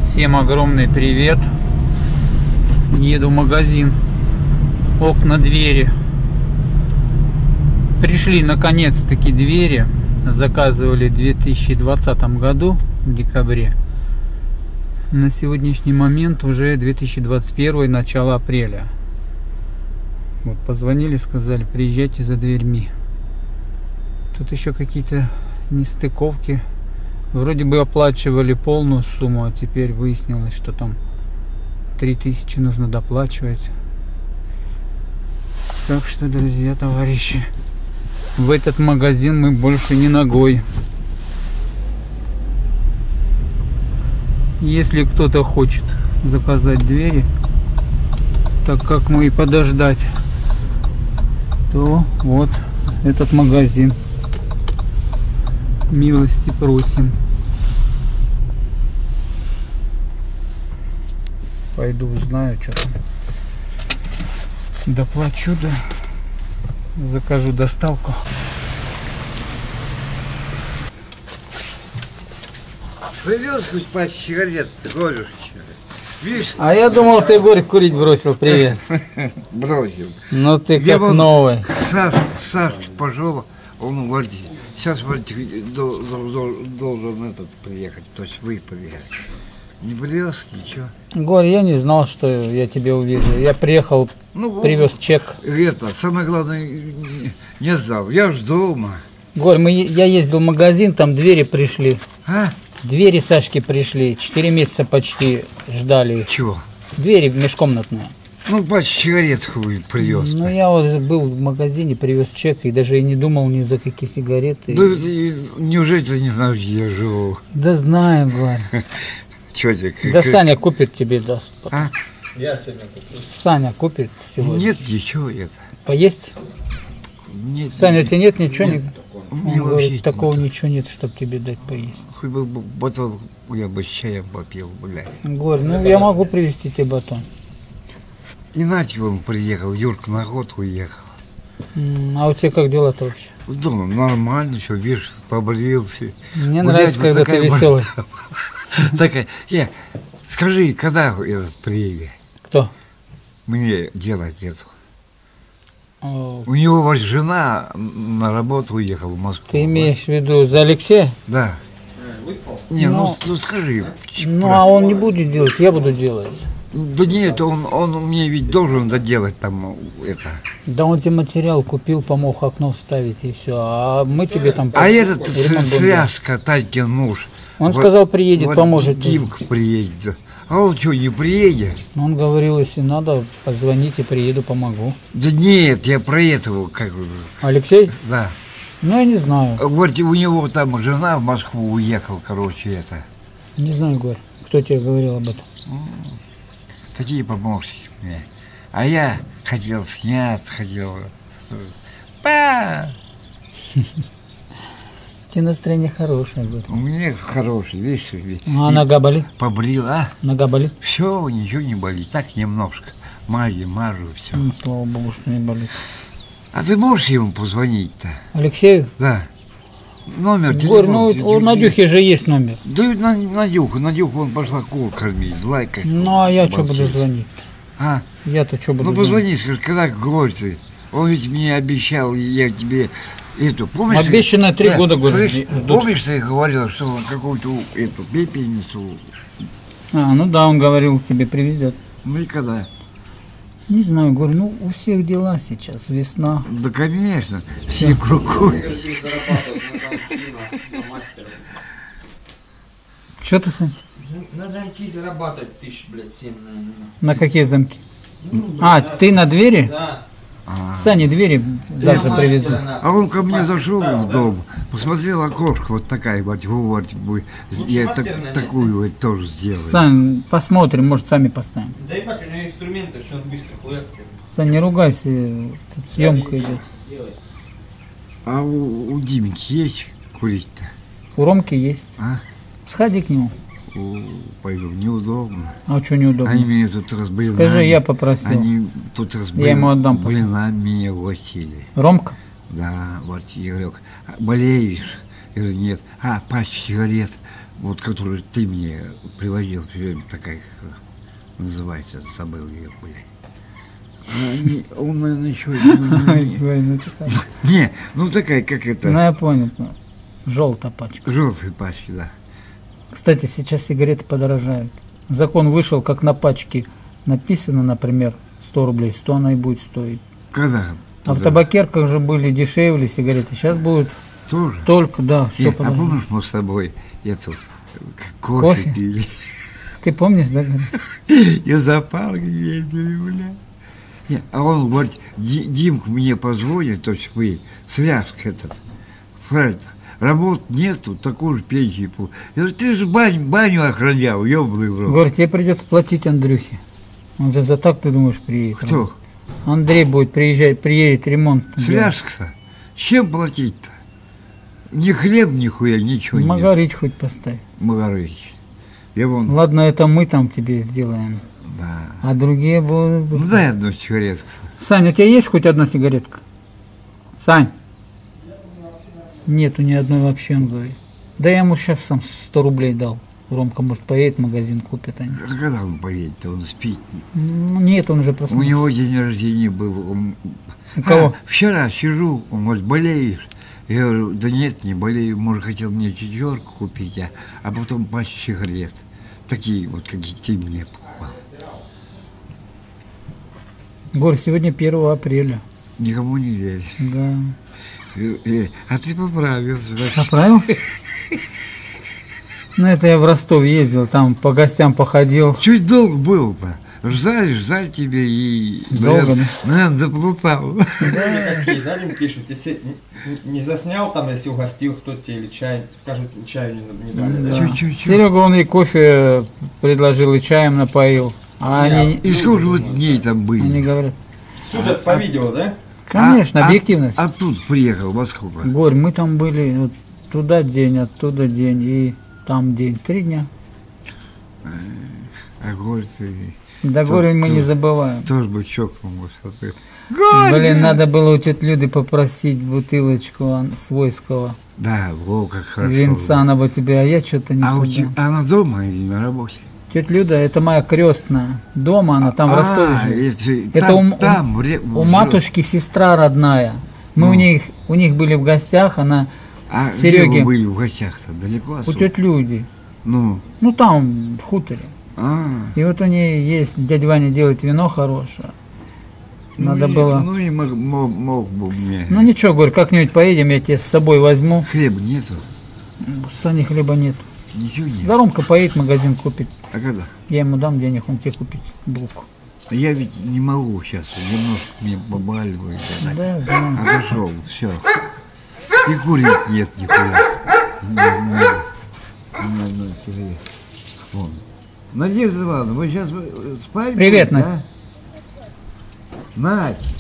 Всем огромный привет. Еду в магазин. Окна, двери. Пришли наконец-таки двери. Заказывали в 2020 году, в декабре. На сегодняшний момент уже 2021, начало апреля. Вот, позвонили, сказали, приезжайте за дверьми. Тут еще какие-то нестыковки. Вроде бы оплачивали полную сумму, а теперь выяснилось, что там 3000 нужно доплачивать. Так что, друзья, товарищи, в этот магазин мы больше не ногой. Если кто-то хочет заказать двери, так как мы и подождать, то вот этот магазин. Милости просим. Пойду узнаю, что там. Доплачу, да. Закажу доставку. Привез хоть пачку сигарет, горюшки. Видишь? А я думал, ты, Горь, курить бросил. Привет. Бросил. Ну ты Где как он? новый. Саш пошел, он говорит, сейчас должен этот приехать, то есть вы приехать. Не привез ничего. Горь, я не знал, что я тебя увижу. Я приехал, привез чек. Это, самое главное, не сдал. Я ж дома. Горь, я ездил в магазин, там двери пришли. А? Двери Сашки пришли. 4 месяца почти ждали их. Чего? Двери межкомнатные. Ну, пачку сигарет привез. Ну, я вот был в магазине, привез чек и даже и не думал ни за какие сигареты. Да, неужели ты не знаешь, где я живу? Да знаю, Горь. Чё тебе? Да Саня купит тебе, даст. А? Я сегодня куплю. Саня купит сегодня. Нет ничего это. Поесть? Нет. Саня, у тебя нет ничего? У меня Он вообще говорит, такого нет. ничего нет, чтобы тебе дать поесть. Хоть бы батон я бы с чаем попил, блядь. Горь, ну я могу привезти тебе батон. И Натик он приехал, Юрка на год уехал. А у тебя как дела-то вообще? Дома нормально, все, видишь, побрился. Мне Гулять нравится, бы когда ты такая веселый. Такая, скажи, когда этот приедет? Кто? Мне делать это. О, У него вот жена на работу уехала в Москву. ты имеешь в виду за Алексея? Да. Не, Ну, ну скажи. Ну, а он не будет делать, я буду делать. Да нет, он мне ведь должен доделать там это. Да он тебе материал купил, помог окно вставить и все. А мы тебе там... А этот ремонт будем связка, Талькин муж. Он вот- сказал, приедет, вот поможет. Димка приедет. А он что, не приедет? Он говорил, если надо, позвоните, приеду, помогу. Да нет, я про этого, как Алексей? да. Ну, я не знаю. Вот у него там жена в Москву уехала, короче, это. Не знаю, Горь, кто тебе говорил об этом. Такие помощники мне. А я хотел сняться, хотел... Тебе настроение хорошее, Горь. У меня хороший, видишь, А нога болит? побрил, а? Нога болит? Все, ничего не болит, так немножко. Мажу, все. Ну, слава богу, что не болит. А ты можешь ему позвонить-то? Алексею? Да. Номер Горь, ну, телефона. у Надюхи же есть номер. Да Надюху он пошла кур кормить, злая как. Ну, а я что буду обалдеть. звонить? А? Я-то что буду Ну звонить? позвони, скажи, когда Глорь ты? Он ведь мне обещал, я тебе эту, помнишь? Обещанное 3 года, Горь, слышь, ждут. помнишь, ты говорил, что он какую-то эту пепельницу, А, ну да, он говорил, тебе привезет. ну и когда? Не знаю, Горь, ну у всех дела сейчас, весна. Да, конечно, все кругу. Что ты, Сань? На замки зарабатывать 7 наверное. На какие замки? А, ты на двери? Да. Сане двери завтра привезу. А он ко мне зашел в дом, посмотрел окошко, вот такая, вот, я такую вот тоже сделаю. Сань, посмотрим, может сами поставим. Да ебать, у него инструменты, все быстро хуяк. Сань, не ругайся, тут съемка идет. А у Димки есть курить-то? У Ромки есть. А? Сходи к нему. Пойду, неудобно. А что неудобно? Они меня тут раз блинами. Скажи, я попросил. Они тут раз Я ему отдам. блинами меня угостили. Ромка? Да, вот я говорю, болеешь? Я говорю, нет. А, пачка сигарет, вот, которую ты мне привозил, все время такая, как называется, забыл ее, блядь. Он, наверное, еще... Не, ну такая, как Ну, это... я понял. Желтая пачка. Желтая пачка, да. Кстати, сейчас сигареты подорожают. Закон вышел, как на пачке написано, например, 100 рублей, 100 она и будет стоить. Когда? А в табакерках же были дешевле сигареты. Сейчас будут Тоже? только, да, все А подорожает. помнишь, мы с тобой эту Кофе? кофе пили? Ты помнишь, да? Говорит? Я за парк ездили, бля. Не, а он говорит, Димка мне позвонит, то есть вы, связка этот, правильно, работ нету, такую же пенсию получил. Я говорю, ты же баню охранял, ёбаный в рот. Говорит, тебе придется платить Андрюхе. Он же за так, ты думаешь, приедет. Кто? Андрей будет приезжать, приедет ремонт. делать. Связка-то. С чем платить-то? Ни хлеб, нихуя, ничего нет. Магарич хоть поставь. Магарыч. Я вон, Ладно, это мы там тебе сделаем. да. А другие будут... Ну дай одну сигаретку. Сань, у тебя есть хоть одна сигаретка? Сань? Нету ни одной вообще, он говорит. Да я ему сейчас сам 100 рублей дал. Ромка, может, поедет в магазин, купит они. А когда он поедет-то, он спит. Ну, нет, он уже У проснулся. него день рождения был. Он... У кого? Вчера сижу, он говорит, болеешь? Я говорю, да нет, не болею. Может, хотел мне четверку купить, а потом пачку сигарет. Такие вот, какие ты мне покупал. Гор, сегодня 1 апреля. Никому не веришь. Да. А ты поправился. Поправился? Ну, это я в Ростов ездил, там по гостям походил. Чуть долго был-то. Ждали тебе и... Долго, да? Наверное, заплутал. Какие, да, им пишут, если не заснял там, если угостил кто-то тебе или чай, скажут, чаю не дали, да? Да. Чуть-чуть. Серега, он и кофе предложил, и чаем напоил. А они, И сколько вот дней там они были? говорят, Судят по видео, да? конечно, объективность. Оттуда приехал, во сколько? Горь, мы там были, вот, туда день, оттуда день, и там день, 3 дня. А Горь, ты До горя мы не забываем. тоже бы чокнул, вот смотри. Блин, надо было у тети Люды попросить бутылочку свойского Да, во, как хорошо. винца, она бы тебе, а я что-то не А у туда. тебя, она дома или на работе? Тетя Люда, это моя крестная. Дома она там в Ростове живет. Это у матушки сестра родная. Мы Ну. у них были в гостях, она А Сереге. где вы были в гостях-то? Далеко у отсюда? тети Люди. Ну, Ну там, в хуторе. И вот у нее есть, дядя Ваня делает вино хорошее. Надо ну, было... Ну, и мог бы мне. Ну ничего, говорю, как-нибудь поедем, я тебе с собой возьму. Хлеба нету? С Саней хлеба нет. Ничего нет. Да Ромка поедет в магазин купит. А когда? Я ему дам денег, он тебе купит булку. А я ведь не могу сейчас, немножко мне побаливает. Да, знаю. Отошел, все. И курить нет нихуя. Вон. Надежда Ивановна, вы сейчас спали? Привет, да? Надь. Надь.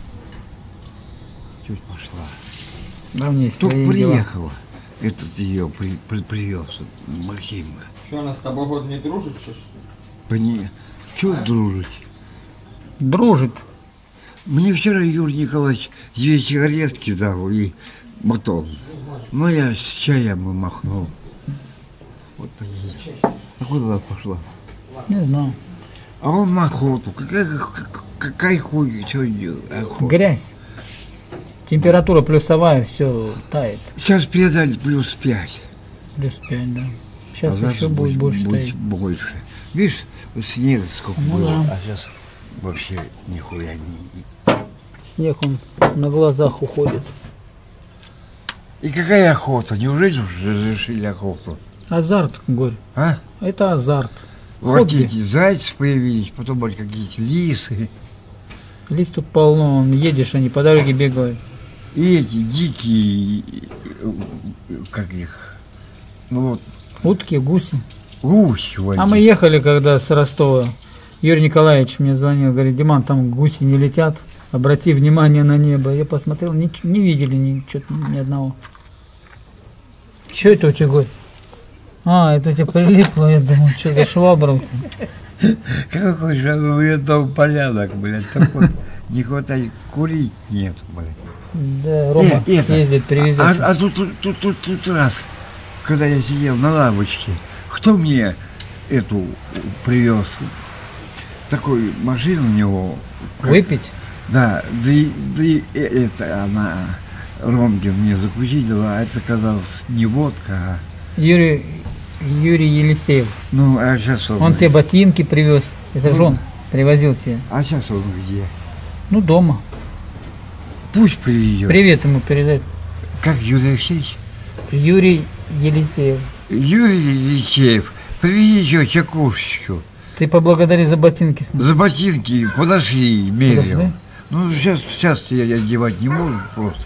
Чуть пошла. Да, у нее Только свои дела. приехала. Этот ее привез, Максимка. Что, она с тобой год не дружит, что ли? Чего дружить? Дружит. Мне вчера Юрий Николаевич 2 сигаретки дал и батон. Но я с чаем и махнул. Вот так. А куда пошла? Не знаю. А он на охоту. Какая хуй, что охота? Грязь. Температура плюсовая, все тает. Сейчас передали +5. Плюс 5, да. Сейчас завтра еще будет больше таять. больше. Видишь, снега сколько Ну было, да. а сейчас вообще нихуя не... Снег он на глазах уходит. И какая охота? Неужели уже разрешили охоту? Азарт, Горь. А? Это азарт. Вот Хобби. эти зайцы появились, потом вот какие-то лисы. Лист тут полно, он едешь, они по дороге бегают. И эти дикие, как их, ну вот, Утки, гуси. гуси водить. А мы ехали, когда с Ростова. Юрий Николаевич мне звонил, говорит, Диман, там гуси не летят, обрати внимание на небо. Я посмотрел, не видели ни одного. Что это у тебя, Горь? А, это у тебя прилипло, я думаю, что за швабра у тебя? Какой же у меня там порядок, блядь, так вот, не хватает, курить нет, блядь. Да, Рома это, съездит, привезет. А тут раз, когда я сидел на лавочке, кто мне эту привез? Такую машину у него. Выпить? Да, это она, Ромгин мне закусила, а это оказалось не водка, а... Юрий Елисеев. Ну, а сейчас Он тебе ботинки привез. Это же он привозил тебе. А сейчас он где? Ну, дома. Пусть приведет. Привет ему передай. Как Юрий Алексеевич? Юрий Елисеев. Юрий Елисеев, приведи еще чекушечку. Ты поблагодари за ботинки. За ботинки подошли, мерил. Подошли? Ну, сейчас я одевать не могу просто.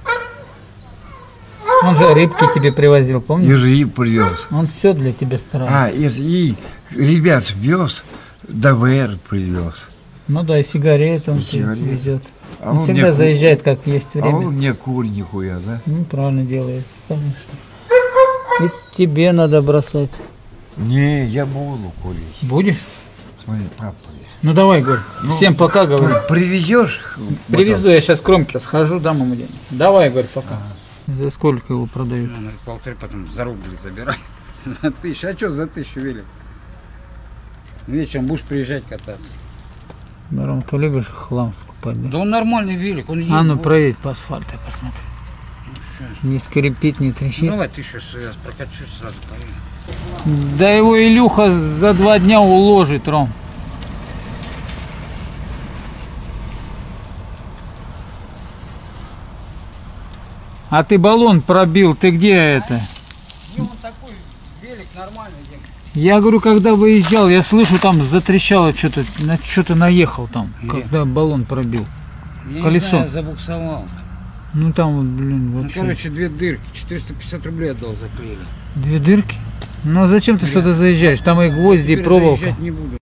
Он же рыбки тебе привозил, И помнишь? рыб привез. Он все для тебя старается. И ребят вез, ДВР привез. Ну да, и сигареты он И тебе сигареты. везет. А Он он всегда мне заезжает, как есть А время. он мне курь нихуя, да? Ну, правильно делает, конечно. И тебе надо бросать. Не, я буду курить. Будешь? С моей папой. Ну давай, Горь. Ну, Всем пока, говорю. Привезешь? Привезу, я сейчас кромки схожу, дам ему денег. Давай, Горь, пока. За сколько его продают? Ну, полторы, потом за рубль забирай. За 1000. А что за 1000 велик? Вечером будешь приезжать кататься. Ром, ты любишь хлам скупать, да? Да он нормальный велик, он едет. А ну проедь по асфальту, посмотри. Не скрипит, не трещит. Давай 1000 я прокачусь сразу поеду. Да его Илюха за 2 дня уложит, Ром. А ты баллон пробил, ты где это? Он такой велик нормальный, Дим. Я говорю, когда выезжал, я слышу, там затрещало что-то, на что-то наехал там, Где? когда баллон пробил. Я Колесо. не знаю, забуксовал. Ну там вот, блин, Ну, вообще. короче, 2 дырки, 450 рублей отдал за клеили. 2 дырки? Ну а зачем ты сюда заезжаешь? Там и гвозди, и Теперь проволока. заезжать не буду.